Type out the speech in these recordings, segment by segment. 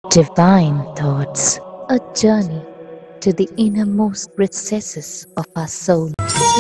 Divine Thoughts, a journey to the innermost recesses of our soul.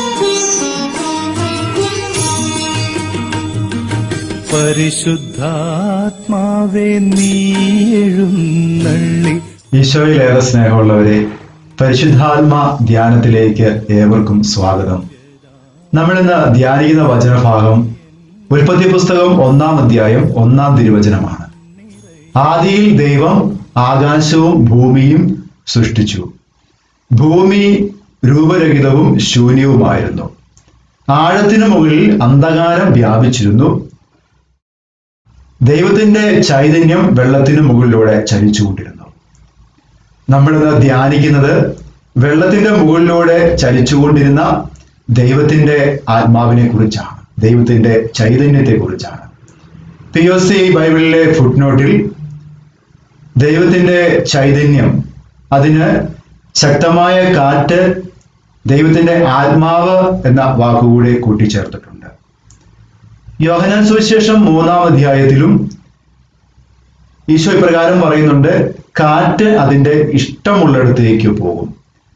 പരിശുദ്ധാത്മാവേ നീ എഴുന്നള്ളി. ഈശോയിലേറെ സ്നേഹമുള്ളവരെ, പരിശുദ്ധാത്മാ ധ്യാനത്തിലേക്ക് ഏവർക്കും സ്വാഗതം. നമ്മളിന്ന് ധ്യാനിക്കുന്ന വചനഭാഗം ഉൽപ്പത്തി പുസ്തകം 1-ാം അധ്യായം 1-ാം തിരുവചനമാണ്. ആദിയിൽ ദൈവം ആകാശവും ഭൂമിയും സൃഷ്ടിച്ചു. ഭൂമി രൂപരഹിതവും ശൂന്യവുമായിരുന്നു. ആഴത്തിനു മുകളിൽ അന്ധകാരം വ്യാപിച്ചിരുന്നു. ദൈവത്തിന്റെ ചൈതന്യം വെള്ളത്തിനു മുകളിലൂടെ ചലിച്ചുകൊണ്ടിരുന്നു. നമ്മളിന്ന് ധ്യാനിക്കുന്നത് വെള്ളത്തിന്റെ മുകളിലൂടെ ചലിച്ചുകൊണ്ടിരുന്ന ദൈവത്തിന്റെ ആത്മാവിനെ കുറിച്ചാണ്, ദൈവത്തിന്റെ ചൈതന്യത്തെ കുറിച്ചാണ്. POC ബൈബിളിലെ ഫുട്നോട്ടിൽ ദൈവത്തിന്റെ ചൈതന്യം, അതിന് ശക്തമായ കാറ്റ്, ദൈവത്തിന്റെ ആത്മാവ് എന്ന വാക്കുകൂടെ കൂട്ടിച്ചേർത്തിട്ടുണ്ട്. യോഹന്നാൻ സുവിശേഷം 3-ാം അധ്യായത്തിലും ഈശോ ഇപ്രകാരം പറയുന്നുണ്ട്, കാറ്റ് അതിന്റെ ഇഷ്ടമുള്ളിടത്തേക്ക് പോകും.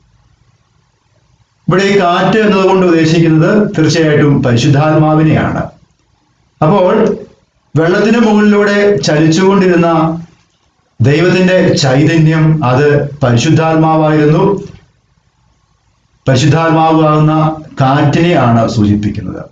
ഇവിടെ ഈ കാറ്റ് എന്നതുകൊണ്ട് ഉദ്ദേശിക്കുന്നത് തീർച്ചയായിട്ടും പരിശുദ്ധാത്മാവിനെയാണ്. അപ്പോൾ വെള്ളത്തിന് മുകളിലൂടെ ചലിച്ചുകൊണ്ടിരുന്ന ദൈവത്തിന്റെ ചൈതന്യം അത് പരിശുദ്ധാത്മാവായിരുന്നു. പരിശുദ്ധാത്മാവാകുന്ന കാറ്റിനെയാണ് സൂചിപ്പിക്കുന്നത്.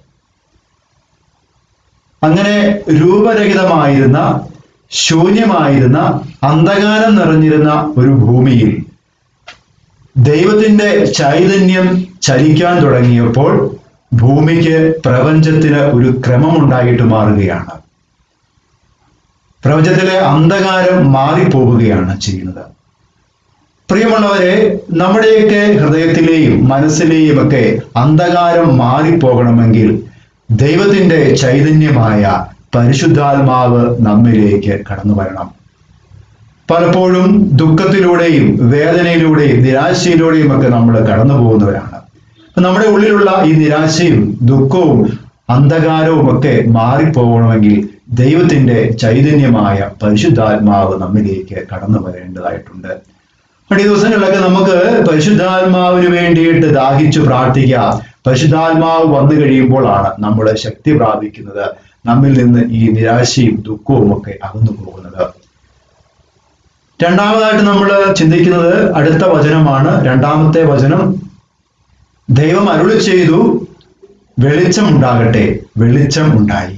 അങ്ങനെ രൂപരഹിതമായിരുന്ന, ശൂന്യമായിരുന്ന, അന്ധകാരം നിറഞ്ഞിരുന്ന ഒരു ഭൂമിയിൽ ദൈവത്തിന്റെ ചൈതന്യം ചലിക്കാൻ തുടങ്ങിയപ്പോൾ ഭൂമിക്ക്, പ്രപഞ്ചത്തിന് ഒരു ക്രമമുണ്ടായിട്ട് മാറുകയാണ്. പ്രപഞ്ചത്തിലെ അന്ധകാരം മാറിപ്പോവുകയാണ് ചെയ്യുന്നത്. പ്രിയമുള്ളവരെ, നമ്മുടെയൊക്കെ ഹൃദയത്തിലെയും മനസ്സിലെയും ഒക്കെ അന്ധകാരം മാറിപ്പോകണമെങ്കിൽ ദൈവത്തിന്റെ ചൈതന്യമായ പരിശുദ്ധാത്മാവ് നമ്മിലേക്ക് കടന്നു വരണം. പലപ്പോഴും ദുഃഖത്തിലൂടെയും വേദനയിലൂടെയും നിരാശയിലൂടെയും ഒക്കെ നമ്മൾ കടന്നു പോകുന്നവരാണ്. നമ്മുടെ ഉള്ളിലുള്ള ഈ നിരാശയും ദുഃഖവും അന്ധകാരവും ഒക്കെ മാറിപ്പോകണമെങ്കിൽ ദൈവത്തിന്റെ ചൈതന്യമായ പരിശുദ്ധാത്മാവ് നമ്മിലേക്ക് കടന്നു വരേണ്ടതായിട്ടുണ്ട്. ഈ ദിവസങ്ങളിലൊക്കെ നമുക്ക് പരിശുദ്ധാത്മാവിന് വേണ്ടിയിട്ട് ദാഹിച്ചു പ്രാർത്ഥിക്കാം. പരിശുദ്ധാത്മാവ് വന്നു കഴിയുമ്പോഴാണ് നമ്മൾ ശക്തി പ്രാപിക്കുന്നത്, നമ്മിൽ നിന്ന് ഈ നിരാശയും ദുഃഖവും ഒക്കെ അകന്നു പോകുന്നത്. രണ്ടാമതായിട്ട് നമ്മൾ ചിന്തിക്കുന്നത് അടുത്ത വചനമാണ്. 2-ാമത്തെ വചനം, ദൈവം അരുളി ചെയ്തു, വെളിച്ചം ഉണ്ടാകട്ടെ, വെളിച്ചം ഉണ്ടായി.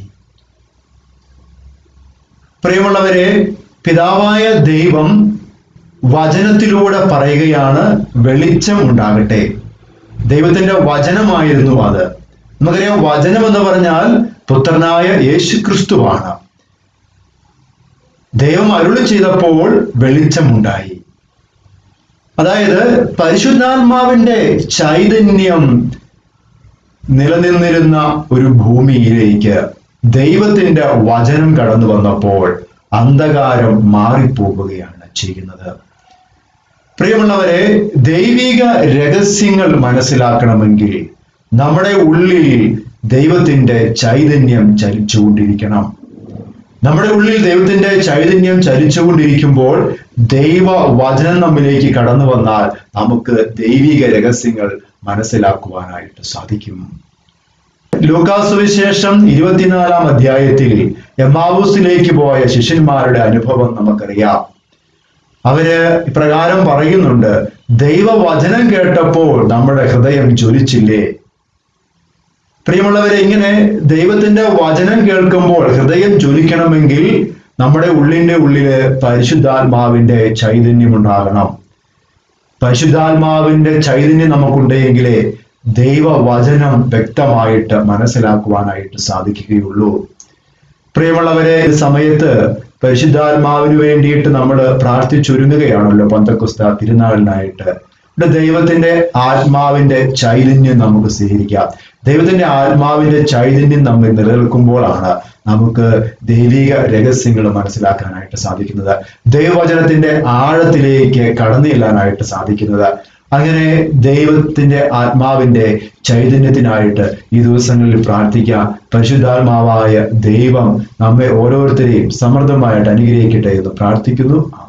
പ്രിയമുള്ളവരെ, പിതാവായ ദൈവം വചനത്തിലൂടെ പറയുകയാണ്, വെളിച്ചം ഉണ്ടാകട്ടെ. ദൈവത്തിന്റെ വചനമായിരുന്നു അത്. നമുക്കറിയാം, വചനം എന്ന് പറഞ്ഞാൽ പുത്രനായ യേശുക്രിസ്തുവാണ്. ദൈവം അരുളി ചെയ്തപ്പോൾ വെളിച്ചമുണ്ടായി. അതായത് പരിശുദ്ധാത്മാവിന്റെ ചൈതന്യം നിലനിന്നിരുന്ന ഒരു ഭൂമിയിലേക്ക് ദൈവത്തിന്റെ വചനം കടന്നു വന്നപ്പോൾ അന്ധകാരം മാറിപ്പോവുകയാണ് ചെയ്യുന്നത്. പ്രിയമുള്ളവരെ, ദൈവിക രഹസ്യങ്ങൾ മനസ്സിലാക്കണമെങ്കിൽ നമ്മുടെ ഉള്ളിൽ ദൈവത്തിന്റെ ചൈതന്യം ചലിച്ചുകൊണ്ടിരിക്കണം. നമ്മുടെ ഉള്ളിൽ ദൈവത്തിന്റെ ചൈതന്യം ചലിച്ചുകൊണ്ടിരിക്കുമ്പോൾ ദൈവ വചനം നമ്മിലേക്ക് കടന്നു വന്നാൽ നമുക്ക് ദൈവിക രഹസ്യങ്ങൾ മനസ്സിലാക്കുവാനായിട്ട് സാധിക്കും. ലൂക്കാസ് സുവിശേഷം 24-ാം അധ്യായത്തിൽ എമ്മാവൂസിലേക്ക് പോയ ശിഷ്യന്മാരുടെ അനുഭവം നമുക്കറിയാം. അവര് ഇപ്രകാരം പറയുന്നുണ്ട്, ദൈവവചനം കേട്ടപ്പോൾ നമ്മുടെ ഹൃദയം ജ്വലിച്ചില്ലേ. പ്രിയമുള്ളവരെ, ഇങ്ങനെ ദൈവത്തിന്റെ വചനം കേൾക്കുമ്പോൾ ഹൃദയം ജ്വലിക്കണമെങ്കിൽ നമ്മുടെ ഉള്ളിന്റെ ഉള്ളില് പരിശുദ്ധാത്മാവിന്റെ ചൈതന്യം ഉണ്ടാകണം. പരിശുദ്ധാത്മാവിന്റെ ചൈതന്യം നമുക്കുണ്ടെങ്കിലേ ദൈവവചനം വ്യക്തമായിട്ട് മനസ്സിലാക്കുവാനായിട്ട് സാധിക്കുകയുള്ളൂ. പ്രിയമുള്ളവരെ, ഈ സമയത്ത് പരിശുദ്ധാത്മാവിന് വേണ്ടിയിട്ട് നമ്മൾ പ്രാർത്ഥിച്ചൊരുങ്ങുകയാണല്ലോ പെന്തക്കോസ്ത് തിരുനാളിനായിട്ട്. ഇവിടെ ദൈവത്തിന്റെ ആത്മാവിന്റെ ചൈതന്യം നമുക്ക് സ്വീകരിക്കാം. ദൈവത്തിന്റെ ആത്മാവിന്റെ ചൈതന്യം നമ്മൾ നിലനിൽക്കുമ്പോഴാണ് നമുക്ക് ദൈവിക രഹസ്യങ്ങൾ മനസ്സിലാക്കാനായിട്ട് സാധിക്കുന്നത്, ദൈവവചനത്തിന്റെ ആഴത്തിലേക്ക് കടന്നു ചെല്ലാനായിട്ട് സാധിക്കുന്നത്. അങ്ങനെ ദൈവത്തിന്റെ ആത്മാവിന്റെ ചൈതന്യത്തിനായിട്ട് ഈ ദിവസങ്ങളിൽ പ്രാർത്ഥിക്കാം. പരിശുദ്ധാത്മാവായ ദൈവം നമ്മെ ഓരോരുത്തരെയും സമൃദ്ധമായിട്ട് അനുഗ്രഹിക്കട്ടെ എന്ന് പ്രാർത്ഥിക്കുന്നു.